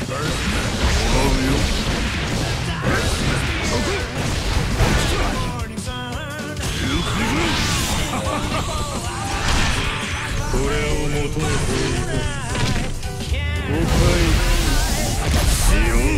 これを求めている。おかえり。